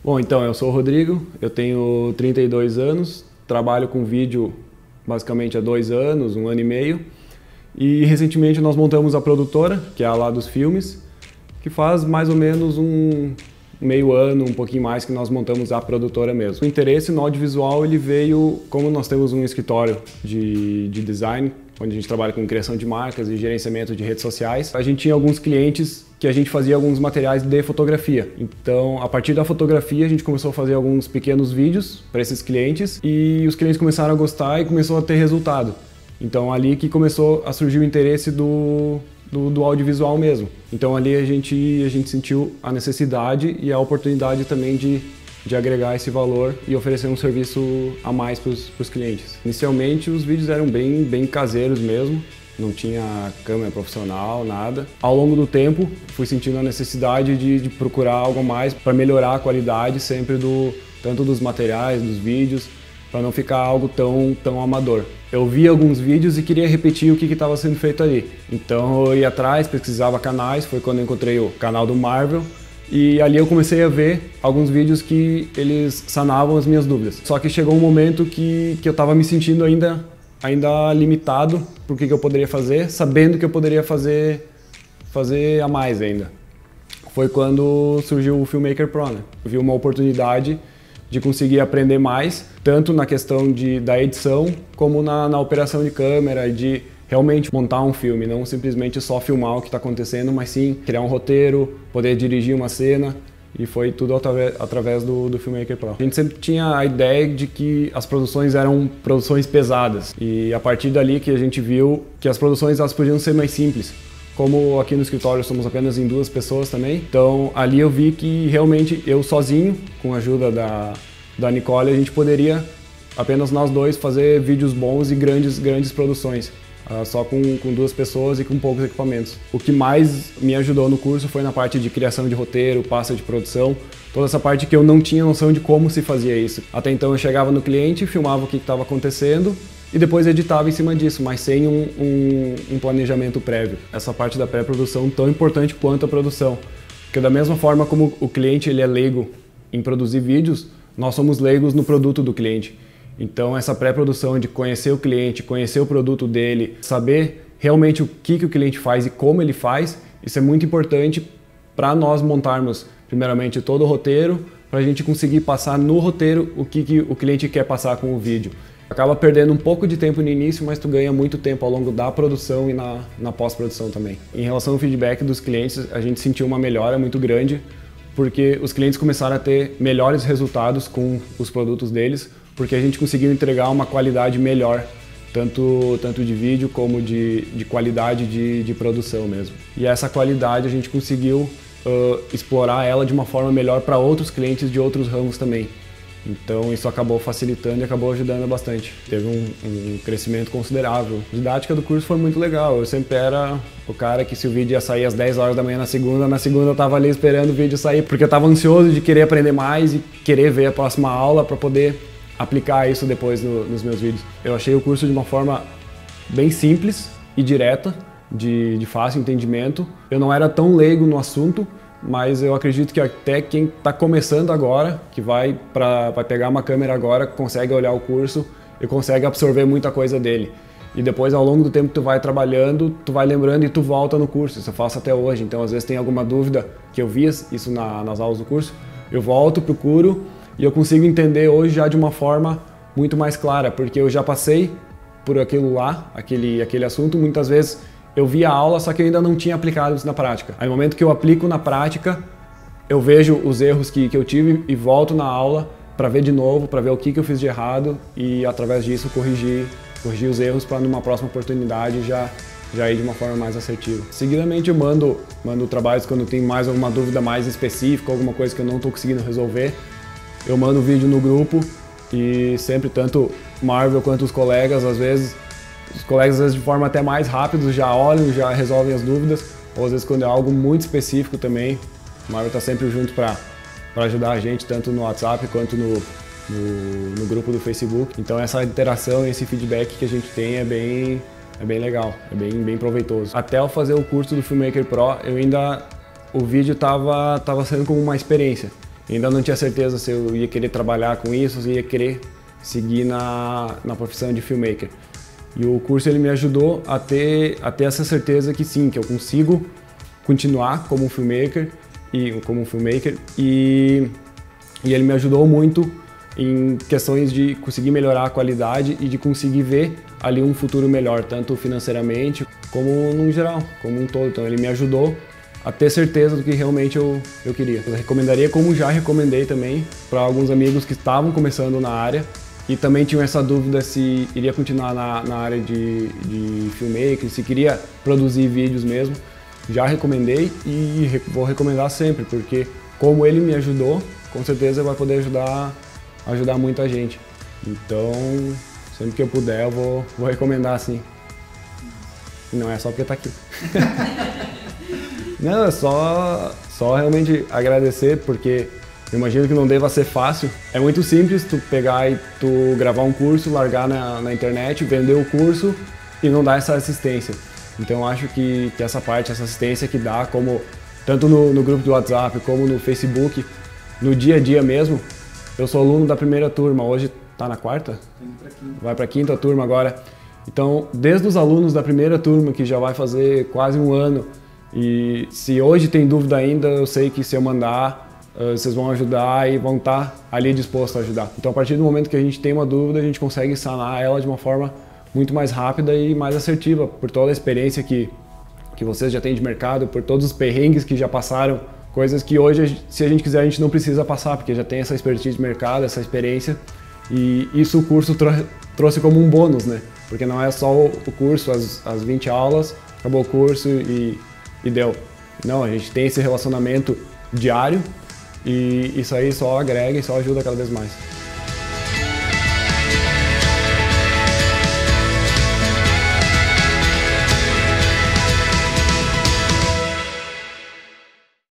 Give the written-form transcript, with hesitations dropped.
Bom, então, eu sou o Rodrigo, eu tenho 32 anos, trabalho com vídeo basicamente há 2 anos, 1 ano e meio. E recentemente nós montamos a produtora, que é a Lá dos Filmes, que faz mais ou menos um meio ano, um pouquinho mais que nós montamos a produtora mesmo. O interesse no audiovisual ele veio, como nós temos um escritório de design, onde a gente trabalha com criação de marcas e gerenciamento de redes sociais. A gente tinha alguns clientes que a gente fazia alguns materiais de fotografia. Então, a partir da fotografia, a gente começou a fazer alguns pequenos vídeos para esses clientes e os clientes começaram a gostar e começou a ter resultado. Então, ali que começou a surgir o interesse do audiovisual mesmo. Então, ali a gente sentiu a necessidade e a oportunidade também de agregar esse valor e oferecer um serviço a mais para os clientes. Inicialmente os vídeos eram bem caseiros mesmo, não tinha câmera profissional, nada. Ao longo do tempo fui sentindo a necessidade de procurar algo a mais para melhorar a qualidade sempre tanto dos materiais, dos vídeos, para não ficar algo tão amador. Eu vi alguns vídeos e queria repetir o que estava sendo feito ali. Então eu ia atrás, pesquisava canais, foi quando eu encontrei o canal do Marvel. E ali eu comecei a ver alguns vídeos que eles sanavam as minhas dúvidas. Só que chegou um momento que eu estava me sentindo ainda limitado por que eu poderia fazer, sabendo que eu poderia fazer a mais ainda. Foi quando surgiu o Filmmaker Pro, né? Eu vi uma oportunidade de conseguir aprender mais, tanto na questão da edição, como na operação de câmera, de realmente montar um filme, não simplesmente só filmar o que está acontecendo, mas sim criar um roteiro, poder dirigir uma cena, e foi tudo através do Filmmaker Pro. A gente sempre tinha a ideia de que as produções eram produções pesadas, e a partir dali que a gente viu que as produções elas podiam ser mais simples. Como aqui no escritório somos apenas em 2 pessoas também, então ali eu vi que realmente eu sozinho, com a ajuda da Nicole, a gente poderia, apenas nós dois, fazer vídeos bons e grandes produções. Só com 2 pessoas e com poucos equipamentos. O que mais me ajudou no curso foi na parte de criação de roteiro, pasta de produção, toda essa parte que eu não tinha noção de como se fazia isso. Até então eu chegava no cliente, filmava o que estava acontecendo e depois editava em cima disso, mas sem um planejamento prévio. Essa parte da pré-produção tão importante quanto a produção. Porque da mesma forma como o cliente ele é leigo em produzir vídeos, nós somos leigos no produto do cliente. Então essa pré-produção de conhecer o cliente, conhecer o produto dele, saber realmente o que o cliente faz e como ele faz, isso é muito importante para nós montarmos primeiramente todo o roteiro, para a gente conseguir passar no roteiro o que o cliente quer passar com o vídeo. Acaba perdendo um pouco de tempo no início, mas tu ganha muito tempo ao longo da produção e na pós-produção também. Em relação ao feedback dos clientes, a gente sentiu uma melhora muito grande, porque os clientes começaram a ter melhores resultados com os produtos deles, porque a gente conseguiu entregar uma qualidade melhor, tanto de vídeo como de qualidade de produção mesmo. E essa qualidade a gente conseguiu explorar ela de uma forma melhor para outros clientes de outros ramos também. Então isso acabou facilitando e acabou ajudando bastante. Teve um crescimento considerável. A didática do curso foi muito legal. Eu sempre era o cara que se o vídeo ia sair às 10 horas da manhã na segunda eu estava ali esperando o vídeo sair, porque eu estava ansioso de querer aprender mais e querer ver a próxima aula para poder aplicar isso depois nos meus vídeos. Eu achei o curso de uma forma bem simples e direta, de fácil entendimento. Eu não era tão leigo no assunto, mas eu acredito que até quem está começando agora, que vai pegar uma câmera agora, consegue olhar o curso e consegue absorver muita coisa dele. E depois, ao longo do tempo que tu vai trabalhando, tu vai lembrando e tu volta no curso. Isso eu faço até hoje. Então, às vezes tem alguma dúvida que eu vi isso nas aulas do curso, eu volto, procuro e eu consigo entender hoje já de uma forma muito mais clara, porque eu já passei por aquilo lá, aquele assunto. Muitas vezes eu vi a aula, só que eu ainda não tinha aplicado isso na prática. Aí no momento que eu aplico na prática, eu vejo os erros que eu tive e volto na aula para ver de novo, para ver o que eu fiz de errado e através disso corrigir os erros para numa próxima oportunidade já ir de uma forma mais assertiva. Seguidamente eu mando trabalhos quando tem mais alguma dúvida mais específica, alguma coisa que eu não estou conseguindo resolver. Eu mando o vídeo no grupo e sempre, tanto Marvel quanto os colegas, às vezes de forma até mais rápida já olham, já resolvem as dúvidas, ou às vezes quando é algo muito específico também, o Marvel está sempre junto para ajudar a gente, tanto no WhatsApp quanto no grupo do Facebook. Então essa interação, esse feedback que a gente tem é bem legal, é bem proveitoso. Até ao fazer o curso do Filmmaker Pro, o vídeo estava sendo como uma experiência. Ainda não tinha certeza se eu ia querer trabalhar com isso, se ia querer seguir na profissão de filmmaker. E o curso ele me ajudou a ter essa certeza que sim, que eu consigo continuar como um filmmaker e ele me ajudou muito em questões de conseguir melhorar a qualidade e de conseguir ver ali um futuro melhor, tanto financeiramente como no geral, como um todo. Então ele me ajudou a ter certeza do que realmente eu queria. Eu recomendaria, como já recomendei também, para alguns amigos que estavam começando na área e também tinham essa dúvida se iria continuar na área de filmmaker, se queria produzir vídeos mesmo. Já recomendei e vou recomendar sempre, porque como ele me ajudou, com certeza vai poder ajudar muita gente. Então, sempre que eu puder, eu vou recomendar sim. E não é só porque tá aqui. Não, é só realmente agradecer, porque eu imagino que não deva ser fácil. É muito simples tu pegar e tu gravar um curso, largar na internet, vender o curso e não dar essa assistência. Então eu acho que essa parte, essa assistência que dá, como tanto no grupo do WhatsApp como no Facebook, no dia a dia mesmo. Eu sou aluno da primeira turma, hoje tá na quarta? Vai para a quinta turma agora. Então, desde os alunos da primeira turma, que já vai fazer quase um ano, e se hoje tem dúvida ainda, eu sei que se eu mandar, vocês vão ajudar e vão estar ali dispostos a ajudar. Então, a partir do momento que a gente tem uma dúvida, a gente consegue sanar ela de uma forma muito mais rápida e mais assertiva, por toda a experiência que vocês já têm de mercado, por todos os perrengues que já passaram, coisas que hoje, se a gente quiser, a gente não precisa passar, porque já tem essa expertise de mercado, essa experiência, e isso o curso trouxe como um bônus, né? Porque não é só o curso, as 20 aulas, acabou o curso e deu. Não, a gente tem esse relacionamento diário e isso aí só agrega e só ajuda cada vez mais.